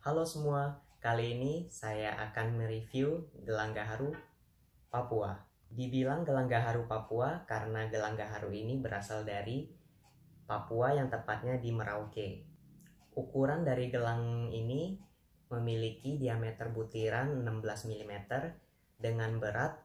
Halo semua, kali ini saya akan mereview gelang gaharu Papua. Dibilang gelang gaharu Papua karena gelang gaharu ini berasal dari Papua yang tepatnya di Merauke. Ukuran dari gelang ini memiliki diameter butiran 16 mm dengan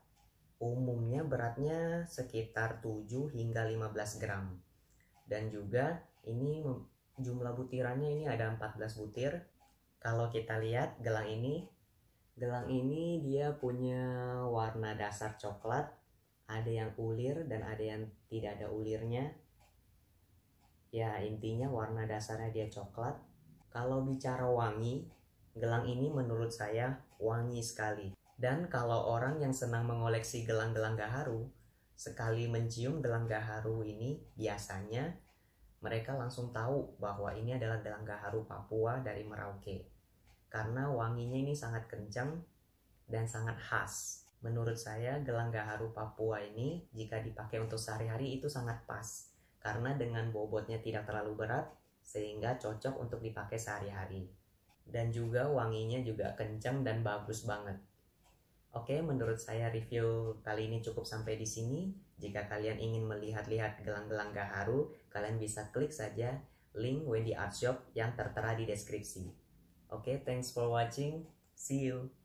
beratnya sekitar 7 hingga 15 gram. Dan juga ini jumlah butirannya ini ada 14 butir. Kalau kita lihat gelang ini dia punya warna dasar coklat, ada yang ulir dan ada yang tidak ada ulirnya. Ya, intinya warna dasarnya dia coklat. Kalau bicara wangi, gelang ini menurut saya wangi sekali. Dan kalau orang yang senang mengoleksi gelang-gelang gaharu, sekali mencium gelang gaharu ini, biasanya mereka langsung tahu bahwa ini adalah gelang gaharu Papua dari Merauke. Karena wanginya ini sangat kencang dan sangat khas. Menurut saya gelang gaharu Papua ini jika dipakai untuk sehari-hari itu sangat pas. Karena dengan bobotnya tidak terlalu berat sehingga cocok untuk dipakai sehari-hari. Dan juga wanginya juga kencang dan bagus banget. Oke, menurut saya review kali ini cukup sampai di sini. Jika kalian ingin melihat-lihat gelang-gelang gaharu, kalian bisa klik saja link Wendy Art Shop yang tertera di deskripsi. Oke, thanks for watching. See you.